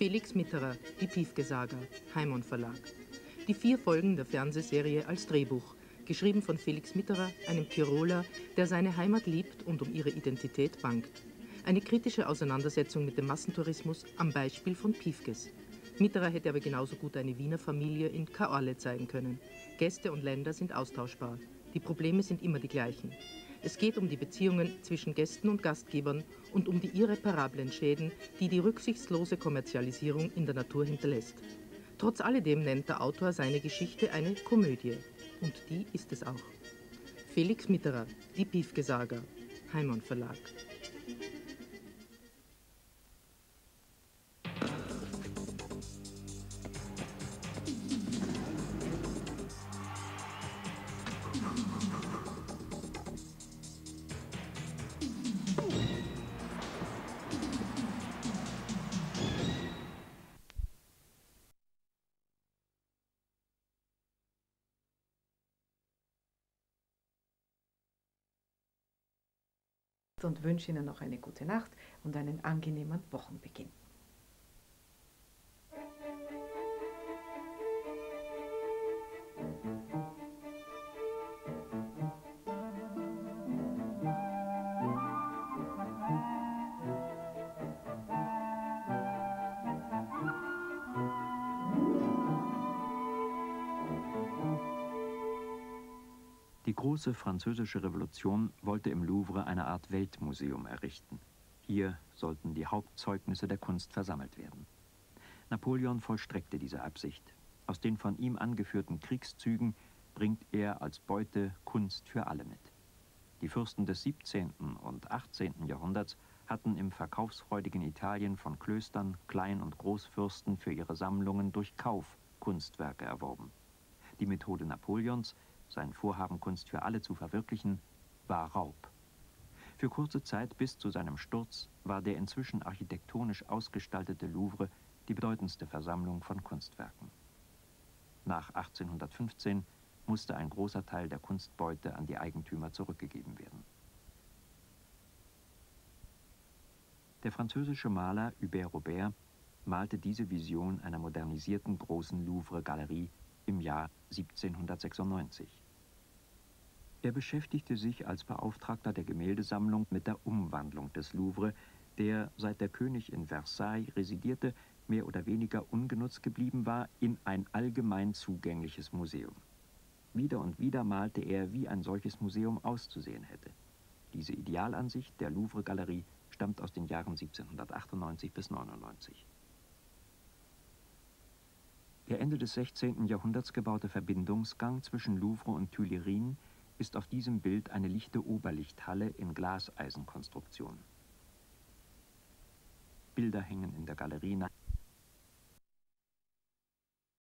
Felix Mitterer, die Piefke-Saga, Heimon Verlag. Die 4 Folgen der Fernsehserie als Drehbuch, geschrieben von Felix Mitterer, einem Tiroler, der seine Heimat liebt und um ihre Identität bangt. Eine kritische Auseinandersetzung mit dem Massentourismus am Beispiel von Piefkes. Mitterer hätte aber genauso gut eine Wiener Familie in Kaorle zeigen können. Gäste und Länder sind austauschbar. Die Probleme sind immer die gleichen. Es geht um die Beziehungen zwischen Gästen und Gastgebern und um die irreparablen Schäden, die die rücksichtslose Kommerzialisierung in der Natur hinterlässt. Trotz alledem nennt der Autor seine Geschichte eine Komödie. Und die ist es auch. Felix Mitterer, die Piefke-Saga, Heimon Verlag. Und wünsche Ihnen noch eine gute Nacht und einen angenehmen Wochenbeginn. Die große französische Revolution wollte im Louvre eine Art Weltmuseum errichten. Hier sollten die Hauptzeugnisse der Kunst versammelt werden. Napoleon vollstreckte diese Absicht. Aus den von ihm angeführten Kriegszügen bringt er als Beute Kunst für alle mit. Die Fürsten des 17. und 18. Jahrhunderts hatten im verkaufsfreudigen Italien von Klöstern, Klein- und Großfürsten für ihre Sammlungen durch Kauf Kunstwerke erworben. Die Methode Napoleons, sein Vorhaben, Kunst für alle zu verwirklichen, war Raub. Für kurze Zeit bis zu seinem Sturz war der inzwischen architektonisch ausgestaltete Louvre die bedeutendste Versammlung von Kunstwerken. Nach 1815 musste ein großer Teil der Kunstbeute an die Eigentümer zurückgegeben werden. Der französische Maler Hubert Robert malte diese Vision einer modernisierten großen Louvre-Galerie im Jahr 1796. Er beschäftigte sich als Beauftragter der Gemäldesammlung mit der Umwandlung des Louvre, der, seit der König in Versailles residierte, mehr oder weniger ungenutzt geblieben war, in ein allgemein zugängliches Museum. Wieder und wieder malte er, wie ein solches Museum auszusehen hätte. Diese Idealansicht der Louvre-Galerie stammt aus den Jahren 1798 bis 99. Der Ende des 16. Jahrhunderts gebaute Verbindungsgang zwischen Louvre und Tuilerien ist auf diesem Bild eine lichte Oberlichthalle in Glaseisenkonstruktion. Bilder hängen in der Galerie nach